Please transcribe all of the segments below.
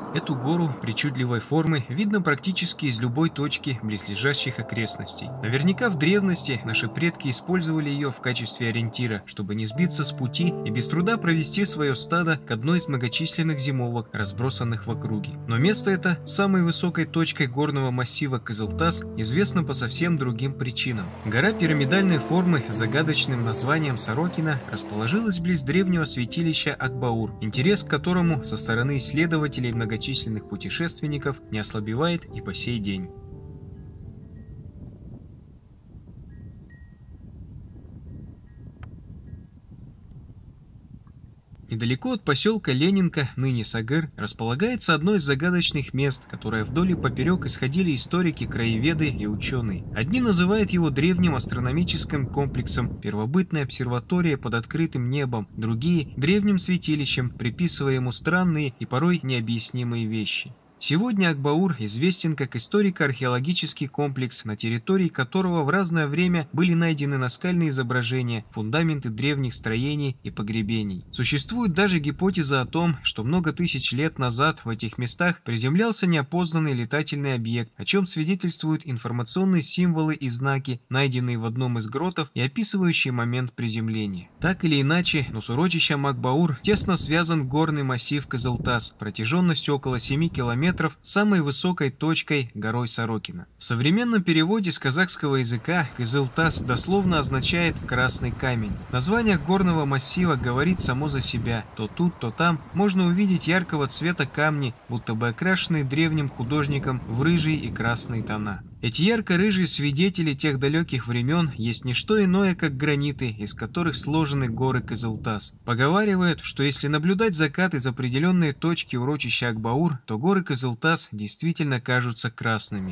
Эту гору причудливой формы видно практически из любой точки близлежащих окрестностей. Наверняка в древности наши предки использовали ее в качестве ориентира, чтобы не сбиться с пути и без труда провести свое стадо к одной из многочисленных зимовок, разбросанных в округе. Но место это, самой высокой точкой горного массива Кызылтас, известно по совсем другим причинам. Гора пирамидальной формы с загадочным названием Сорокина расположилась близ древнего святилища Акбаур, интерес к которому со стороны исследователей многочисленных путешественников не ослабевает и по сей день. Недалеко от поселка Ленинка, ныне Сагыр, располагается одно из загадочных мест, которое вдоль и поперек исходили историки, краеведы и ученые. Одни называют его древним астрономическим комплексом, первобытной обсерваторией под открытым небом, другие – древним святилищем, приписывая ему странные и порой необъяснимые вещи. Сегодня Акбаур известен как историко-археологический комплекс, на территории которого в разное время были найдены наскальные изображения, фундаменты древних строений и погребений. Существует даже гипотеза о том, что много тысяч лет назад в этих местах приземлялся неопознанный летательный объект, о чем свидетельствуют информационные символы и знаки, найденные в одном из гротов и описывающие момент приземления. Так или иначе, но с урочищем Акбаур тесно связан горный массив Кызылтас, протяженностью около 7 километров, самой высокой точкой горой Сорокина. В современном переводе с казахского языка Кызылтас дословно означает «красный камень». Название горного массива говорит само за себя. То тут, то там можно увидеть яркого цвета камни, будто бы окрашенные древним художником в рыжие и красные тона. Эти ярко-рыжие свидетели тех далеких времен есть не что иное, как граниты, из которых сложены горы Кызылтас. Поговаривают, что если наблюдать закат из определенной точки урочища Акбаур, то горы Кызылтас действительно кажутся красными.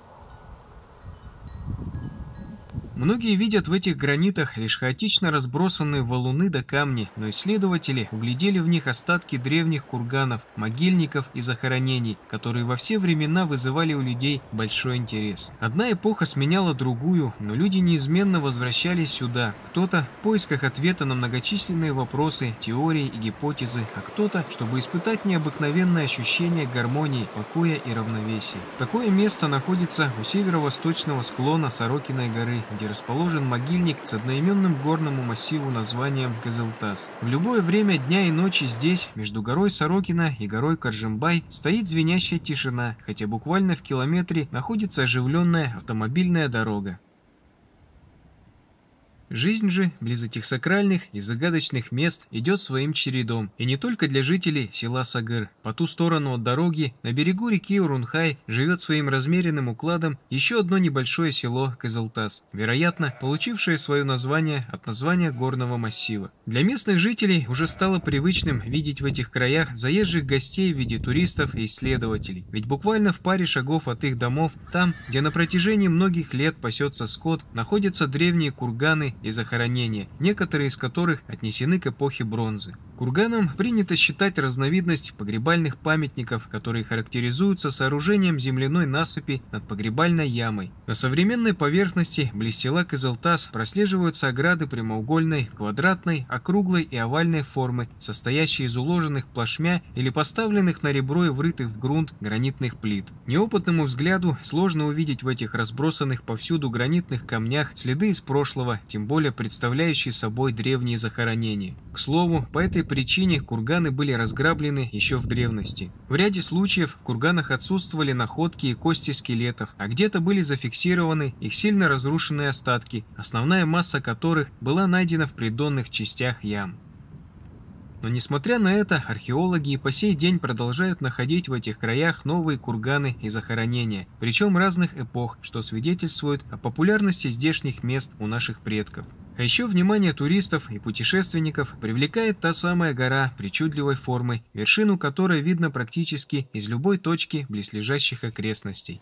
Многие видят в этих гранитах лишь хаотично разбросанные валуны да камни, но исследователи углядели в них остатки древних курганов, могильников и захоронений, которые во все времена вызывали у людей большой интерес. Одна эпоха сменяла другую, но люди неизменно возвращались сюда. Кто-то в поисках ответа на многочисленные вопросы, теории и гипотезы, а кто-то, чтобы испытать необыкновенное ощущение гармонии, покоя и равновесия. Такое место находится у северо-восточного склона Сорокиной горы, где расположен могильник с одноименным горному массиву названием Кызылтас. В любое время дня и ночи здесь, между горой Сорокина и горой Каржимбай, стоит звенящая тишина, хотя буквально в километре находится оживленная автомобильная дорога. Жизнь же близ этих сакральных и загадочных мест идет своим чередом, и не только для жителей села Сагыр. По ту сторону от дороги, на берегу реки Урунхай, живет своим размеренным укладом еще одно небольшое село Кызылтас, вероятно, получившее свое название от названия горного массива. Для местных жителей уже стало привычным видеть в этих краях заезжих гостей в виде туристов и исследователей, ведь буквально в паре шагов от их домов, там, где на протяжении многих лет пасется скот, находятся древние курганы и захоронения, некоторые из которых отнесены к эпохе бронзы. Курганом принято считать разновидность погребальных памятников, которые характеризуются сооружением земляной насыпи над погребальной ямой. На современной поверхности близ села Кызылтас прослеживаются ограды прямоугольной, квадратной, округлой и овальной формы, состоящие из уложенных плашмя или поставленных на ребро и врытых в грунт гранитных плит. Неопытному взгляду сложно увидеть в этих разбросанных повсюду гранитных камнях следы из прошлого, тем более представляющие собой древние захоронения. К слову, по этой причине курганы были разграблены еще в древности. В ряде случаев в курганах отсутствовали находки и кости скелетов, а где-то были зафиксированы их сильно разрушенные остатки, основная масса которых была найдена в придонных частях ям. Но несмотря на это, археологи и по сей день продолжают находить в этих краях новые курганы и захоронения, причем разных эпох, что свидетельствует о популярности здешних мест у наших предков. А еще внимание туристов и путешественников привлекает та самая гора причудливой формы, вершину которой видно практически из любой точки близлежащих окрестностей.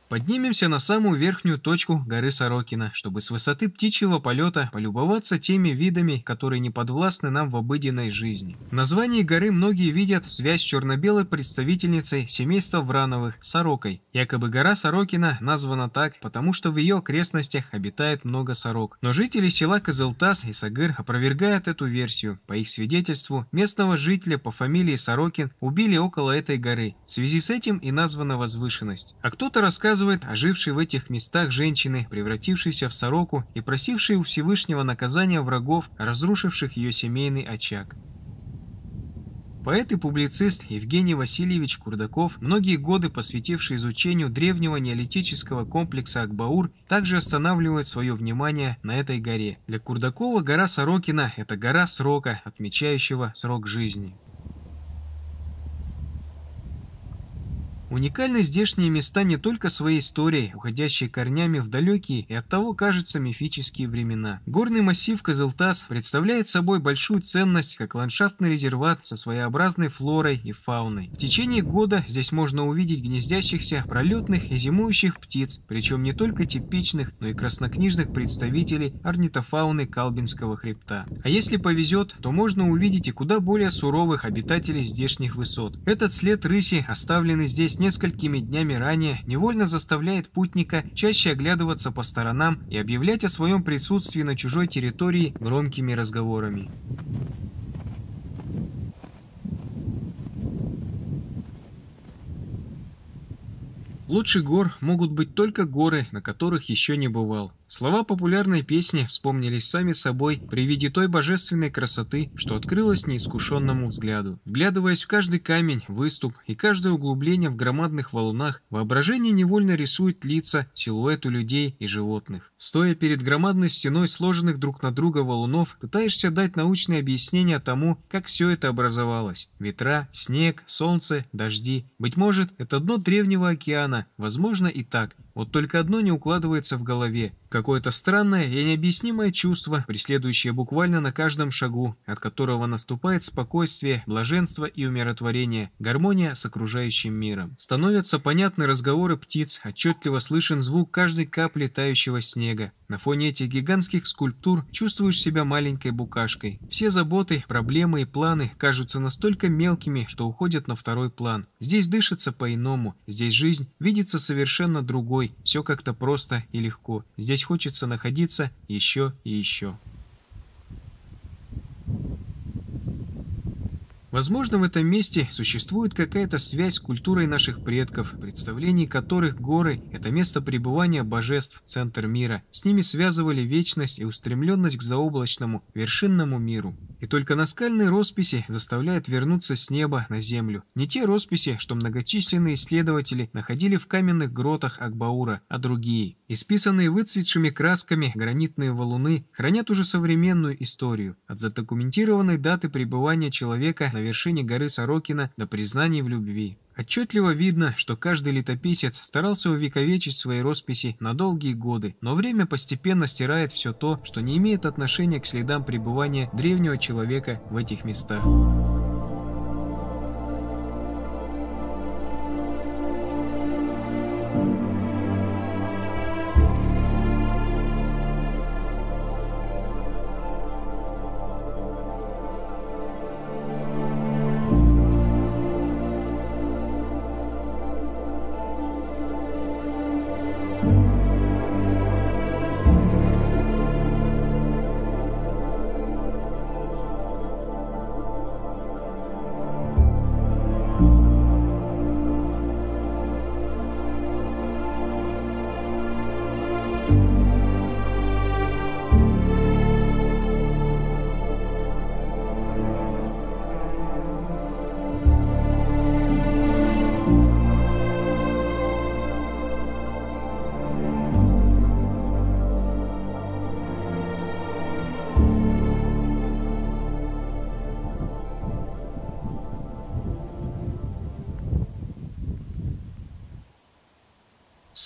Поднимемся на самую верхнюю точку горы Сорокина, чтобы с высоты птичьего полета полюбоваться теми видами, которые не подвластны нам в обыденной жизни. В названии горы многие видят связь с черно-белой представительницей семейства Врановых – сорокой. Якобы гора Сорокина названа так, потому что в ее окрестностях обитает много сорок. Но жители села Кызылтас и Сагыр опровергают эту версию. По их свидетельству, местного жителя по фамилии Сорокин убили около этой горы. В связи с этим и названа возвышенность. А кто-то рассказывает о жившей в этих местах женщины, превратившейся в сороку и просившей у Всевышнего наказания врагов, разрушивших ее семейный очаг. Поэт и публицист Евгений Васильевич Курдаков, многие годы посвятивший изучению древнего неолитического комплекса Акбаур, также останавливает свое внимание на этой горе. Для Курдакова гора Сорокина – это гора срока, отмечающего срок жизни. Уникальны здешние места не только своей историей, уходящей корнями в далекие и оттого, кажется, мифические времена. Горный массив Кызылтас представляет собой большую ценность как ландшафтный резерват со своеобразной флорой и фауной. В течение года здесь можно увидеть гнездящихся, пролетных и зимующих птиц, причем не только типичных, но и краснокнижных представителей орнитофауны Калбинского хребта. А если повезет, то можно увидеть и куда более суровых обитателей здешних высот. Этот след рыси, оставленный здесь несколькими днями ранее, невольно заставляет путника чаще оглядываться по сторонам и объявлять о своем присутствии на чужой территории громкими разговорами. Лучше гор могут быть только горы, на которых еще не бывал. Слова популярной песни вспомнились сами собой при виде той божественной красоты, что открылась неискушенному взгляду. Вглядываясь в каждый камень, выступ и каждое углубление в громадных валунах, воображение невольно рисует лица, силуэты людей и животных. Стоя перед громадной стеной сложенных друг на друга валунов, пытаешься дать научное объяснение тому, как все это образовалось. Ветра, снег, солнце, дожди. Быть может, это дно древнего океана, возможно и так. Вот только одно не укладывается в голове. Какое-то странное и необъяснимое чувство, преследующее буквально на каждом шагу, от которого наступает спокойствие, блаженство и умиротворение, гармония с окружающим миром. Становятся понятны разговоры птиц, отчетливо слышен звук каждой капли тающего снега. На фоне этих гигантских скульптур чувствуешь себя маленькой букашкой. Все заботы, проблемы и планы кажутся настолько мелкими, что уходят на второй план. Здесь дышится по-иному, здесь жизнь видится совершенно другой, все как-то просто и легко. Здесь хочется находиться еще и еще. Возможно, в этом месте существует какая-то связь с культурой наших предков, представлений которых горы – это место пребывания божеств, центр мира. С ними связывали вечность и устремленность к заоблачному, вершинному миру. И только наскальные росписи заставляют вернуться с неба на землю. Не те росписи, что многочисленные исследователи находили в каменных гротах Акбаура, а другие. Исписанные выцветшими красками гранитные валуны хранят уже современную историю. От задокументированной даты пребывания человека на вершине горы Сорокина до признаний в любви. Отчетливо видно, что каждый летописец старался увековечить свои росписи на долгие годы, но время постепенно стирает все то, что не имеет отношения к следам пребывания древнего человека в этих местах.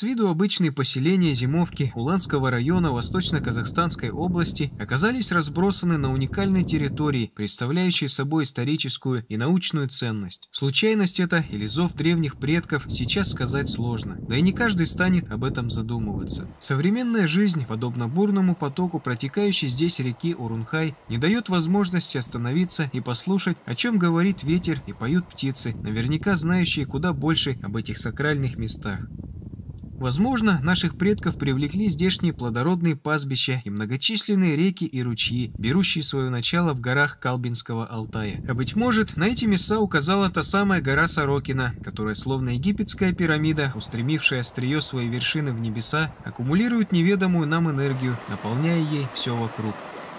С виду обычные поселения зимовки Уланского района Восточно-Казахстанской области оказались разбросаны на уникальной территории, представляющей собой историческую и научную ценность. Случайность это или зов древних предков сейчас сказать сложно, да и не каждый станет об этом задумываться. Современная жизнь, подобно бурному потоку протекающей здесь реки Урунхай, не дает возможности остановиться и послушать, о чем говорит ветер и поют птицы, наверняка знающие куда больше об этих сакральных местах. Возможно, наших предков привлекли здешние плодородные пастбища и многочисленные реки и ручьи, берущие свое начало в горах Калбинского Алтая. А быть может, на эти места указала та самая гора Сорокина, которая, словно египетская пирамида, устремившая острие своей вершины в небеса, аккумулирует неведомую нам энергию, наполняя ей все вокруг.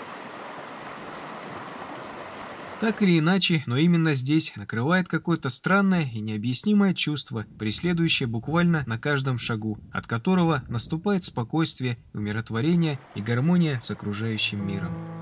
Так или иначе, но именно здесь накрывает какое-то странное и необъяснимое чувство, преследующее буквально на каждом шагу, от которого наступает спокойствие, умиротворение и гармония с окружающим миром.